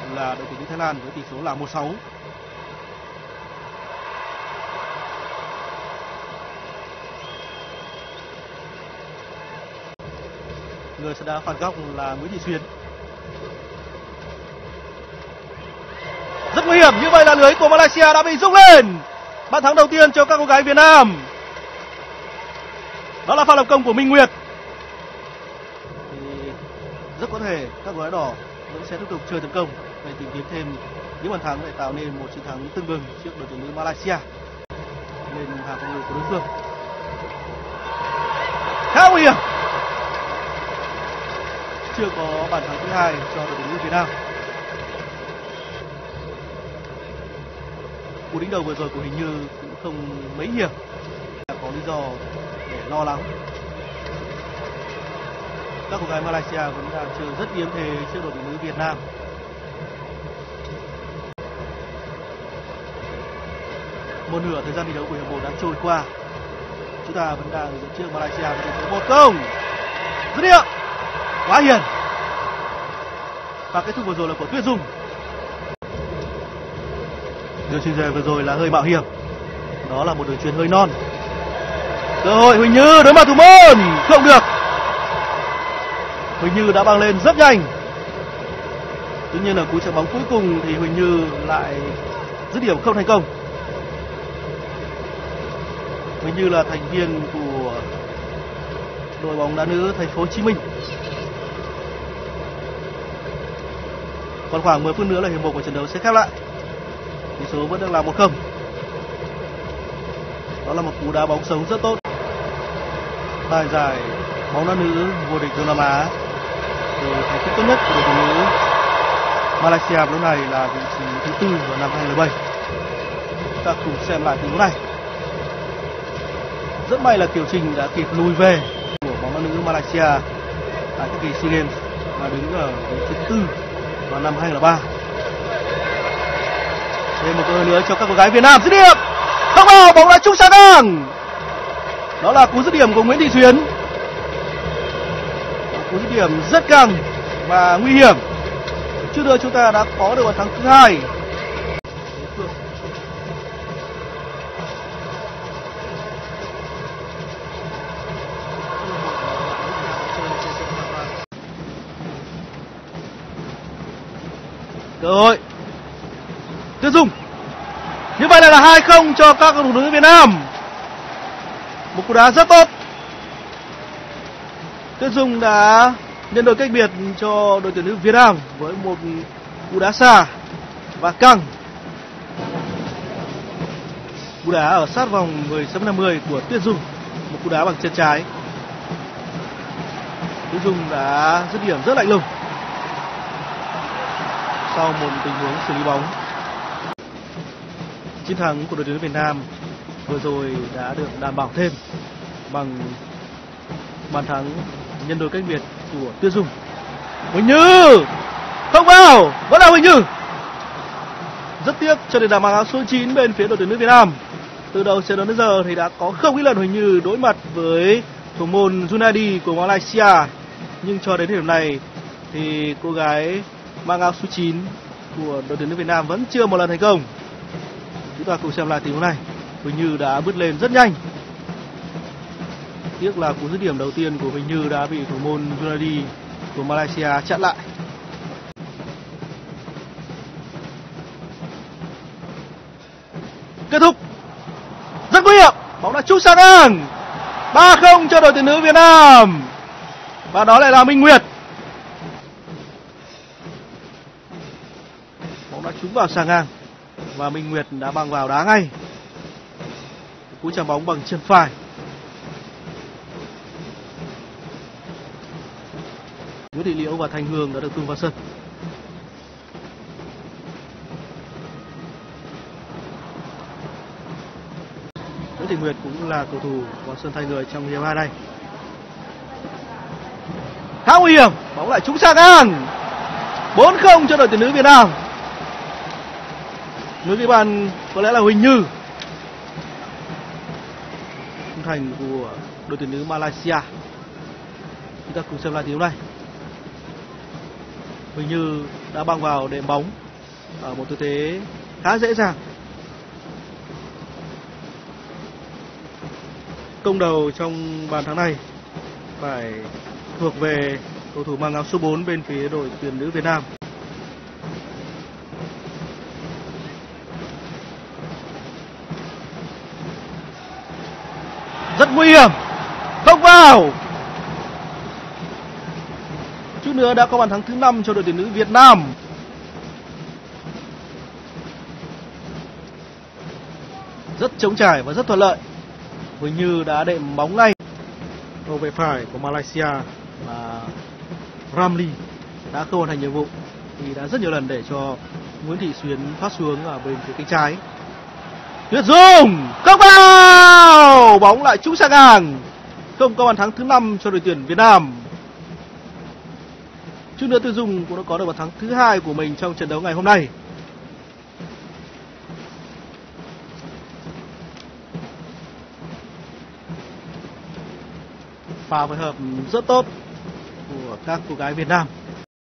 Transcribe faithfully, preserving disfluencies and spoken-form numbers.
là đội tuyển nữ Thái Lan với tỷ số là một sáu. Người sẽ đá phạt góc là Nguyễn Thị Xuyến. Rất nguy hiểm, như vậy là lưới của Malaysia đã bị rung lên. Bàn thắng đầu tiên cho các cô gái Việt Nam. Đó là pha lập công của Minh Nguyệt. Thì rất có thể các cô gái đỏ vẫn sẽ tiếp tục chơi tấn công để tìm kiếm thêm những bàn thắng để tạo nên một chiến thắng tưng bừng trước đội tuyển nữ Malaysia lên hàng phòng ngự của đối phương. Khá nguy hiểm. Chưa có bàn thắng thứ hai cho đội tuyển nữ Việt Nam. Cú đánh đầu vừa rồi của Huỳnh Như cũng không mấy hiểm, có lý do để lo lắng. Các cô gái Malaysia vẫn đang chơi rất yếm thế trước đội tuyển nữ Việt Nam. Một nửa thời gian thi đấu của hiệp một đã trôi qua, chúng ta vẫn đang dẫn trước Malaysia với tỷ số một không. Dứt điểm quá hiền. Và kết thúc vừa rồi là của Tuyết Dung. Đường chuyền về vừa rồi là hơi mạo hiểm, đó là một đường chuyền hơi non. Cơ hội Huỳnh Như đối mặt thủ môn không được. Huỳnh Như đã băng lên rất nhanh. Tuy nhiên ở cú chạm bóng cuối cùng thì Huỳnh Như lại dứt điểm không thành công. Huỳnh Như là thành viên của đội bóng đá nữ Thành phố Hồ Chí Minh. Còn khoảng mười phút nữa là hiệp một của trận đấu sẽ khép lại. Tỷ số vẫn đang là một không. Đó là một cú đá bóng sống rất tốt. Tài giải bóng đá nữ vô địch Đông Nam Á. Rồi thành tích tốt nhất của đội tuyển nữ Malaysia lúc này là vị trí thứ tư vào năm hai không không bảy. Chúng ta cùng xem lại tình huống này. Rất may là Kiều Trinh đã kịp lùi về của bóng đá nữ Malaysia tại các kỳ SEA Games và đứng ở vị trí thứ tư vào năm hai không không ba. Thêm một cơ hội nữa cho các cô gái Việt Nam. Dứt điểm không vào, bóng đã trúng sang ngang. Đó là cú dứt điểm của Nguyễn Thị Xuyến. Một cú dứt điểm rất căng và nguy hiểm. Trước đó chúng ta đã có được bàn thắng thứ hai. Cơ hội Tuyết Dung. Như vậy là hai không cho các cầu thủ nữ Việt Nam. Một cú đá rất tốt. Tuyết Dung đã nhân đôi cách biệt cho đội tuyển nữ Việt Nam với một cú đá xa và căng. Cú đá ở sát vòng mười chấm năm mươi của Tuyết Dung, một cú đá bằng chân trái. Tuyết Dung đã dứt điểm rất lạnh lùng sau một tình huống xử lý bóng. Chiến thắng của đội tuyển Việt Nam vừa rồi đã được đảm bảo thêm bằng bàn thắng nhân đôi cách biệt của Tuyết Dung. Huỳnh Như không vào, vẫn là Huỳnh Như. Rất tiếc cho đến đảm bảo áo số chín bên phía đội tuyển nữ Việt Nam. Từ đầu trận đấu đến giờ thì đã có không ít lần Huỳnh Như đối mặt với thủ môn Junadi của Malaysia, nhưng cho đến thời điểm này thì cô gái mang áo số chín của đội tuyển nữ Việt Nam vẫn chưa một lần thành công. Chúng ta cùng xem lại tình huống này. Huỳnh Như đã bứt lên rất nhanh. Tiếc là cú dứt điểm đầu tiên của Huỳnh Như đã bị thủ môn Junadi của Malaysia chặn lại. Kết thúc rất nguy hiểm, bóng đã trúng sang ngang. ba không cho đội tuyển nữ Việt Nam. Và đó lại là Minh Nguyệt. Bóng đã trúng vào sang ngang và Minh Nguyệt đã băng vào đá ngay. Cú chạm bóng bằng chân phải. Nguyễn Thị Liễu và Thanh Hương đã được tung vào sân. Nguyễn Thị Nguyệt cũng là cầu thủ vào sân thay người trong hiệp hai này. Khá nguy hiểm, bóng lại trúng sang ngang. bốn không cho đội tuyển nữ Việt Nam. Người ghi bàn có lẽ là Huỳnh Như, khung thành của đội tuyển nữ Malaysia. Chúng ta cùng xem lại tình huống này. Huỳnh Như đã băng vào đệm bóng ở một tư thế khá dễ dàng. Công đầu trong bàn thắng này phải thuộc về cầu thủ mang áo số bốn bên phía đội tuyển nữ Việt Nam. Rất nguy hiểm, không vào. Chút nữa đã có bàn thắng thứ năm cho đội tuyển nữ Việt Nam. Rất trống trải và rất thuận lợi. Huỳnh Như đã đệm bóng ngay. Hậu vệ phải của Malaysia là Ramli đã không hoàn thành nhiệm vụ thì đã rất nhiều lần để cho Nguyễn Thị Xuyến phát xuống ở bên phía cánh trái. Tuyết Dung không vào, bóng lại trúng sang hàng. Không có bàn thắng thứ năm cho đội tuyển Việt Nam. Chút nữa Tuyết Dung cũng đã có được bàn thắng thứ hai của mình trong trận đấu ngày hôm nay. Pha phối hợp rất tốt của các cô gái Việt Nam.